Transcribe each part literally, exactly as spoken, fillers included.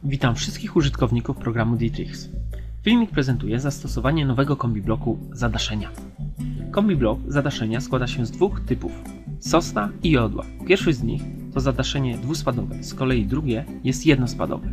Witam wszystkich użytkowników programu Dietrix. Filmik prezentuje zastosowanie nowego kombibloku zadaszenia. Kombiblok zadaszenia składa się z dwóch typów: sosna i jodła. Pierwszy z nich to zadaszenie dwuspadowe, z kolei drugie jest jednospadowe.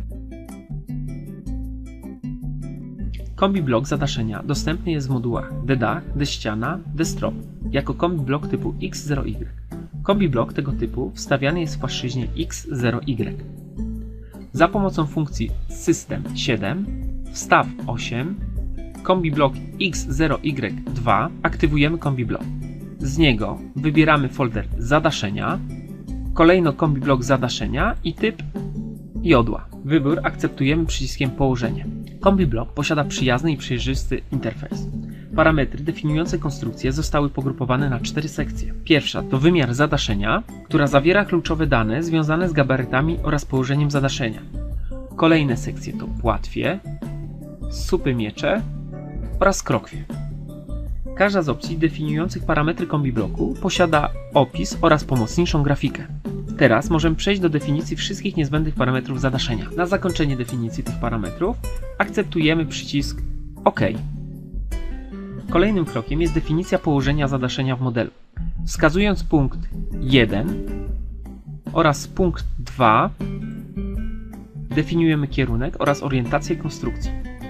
Kombiblok zadaszenia dostępny jest w modułach D-dach, D-ściana, D-strop jako kombiblok typu X zero Y. Kombiblok tego typu wstawiany jest w płaszczyźnie X zero Y. Za pomocą funkcji System siedem, Wstaw osiem, kombiblok X zero Y dwa aktywujemy kombiblok. Z niego wybieramy folder zadaszenia, kolejno kombiblok zadaszenia i typ jodła. Wybór akceptujemy przyciskiem położenie. Kombiblok posiada przyjazny i przejrzysty interfejs. Parametry definiujące konstrukcję zostały pogrupowane na cztery sekcje. Pierwsza to wymiar zadaszenia, która zawiera kluczowe dane związane z gabarytami oraz położeniem zadaszenia. Kolejne sekcje to płatwie, supy miecze oraz krokwie. Każda z opcji definiujących parametry kombibloku posiada opis oraz pomocniczą grafikę. Teraz możemy przejść do definicji wszystkich niezbędnych parametrów zadaszenia. Na zakończenie definicji tych parametrów akceptujemy przycisk OK. Kolejnym krokiem jest definicja położenia zadaszenia w modelu. Wskazując punkt jeden oraz punkt dwa definiujemy kierunek oraz orientację konstrukcji.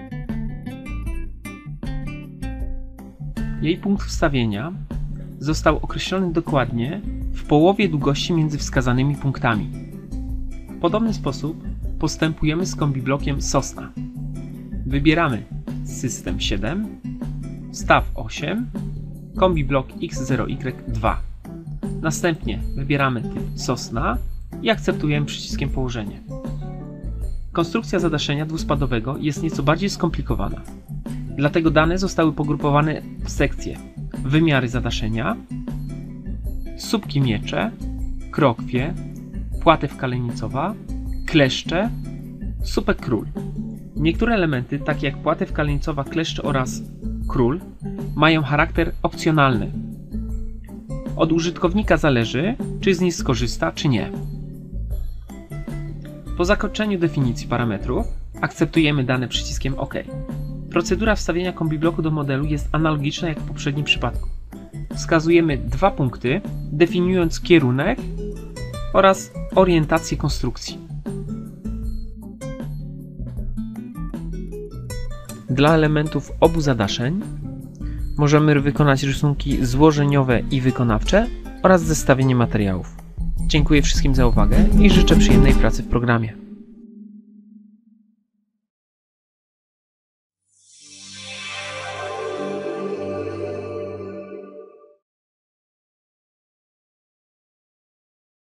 Jej punkt wstawienia został określony dokładnie w połowie długości między wskazanymi punktami. W podobny sposób postępujemy z kombiblokiem sosna. Wybieramy System siedem, Wstaw osiem, kombiblok X zero Y dwa. Następnie wybieramy typ sosna i akceptujemy przyciskiem położenie. Konstrukcja zadaszenia dwuspadowego jest nieco bardziej skomplikowana. Dlatego dane zostały pogrupowane w sekcje: wymiary zadaszenia, słupki miecze, krokwie, płatew kalenicowa, kleszcze, słupek król. Niektóre elementy, takie jak płatew kalenicowa, kleszcze oraz król, mają charakter opcjonalny. Od użytkownika zależy, czy z nich skorzysta, czy nie. Po zakończeniu definicji parametrów akceptujemy dane przyciskiem OK. Procedura wstawienia kombibloku do modelu jest analogiczna jak w poprzednim przypadku. Wskazujemy dwa punkty, definiując kierunek oraz orientację konstrukcji. Dla elementów obu zadaszeń możemy wykonać rysunki złożeniowe i wykonawcze oraz zestawienie materiałów. Dziękuję wszystkim za uwagę i życzę przyjemnej pracy w programie.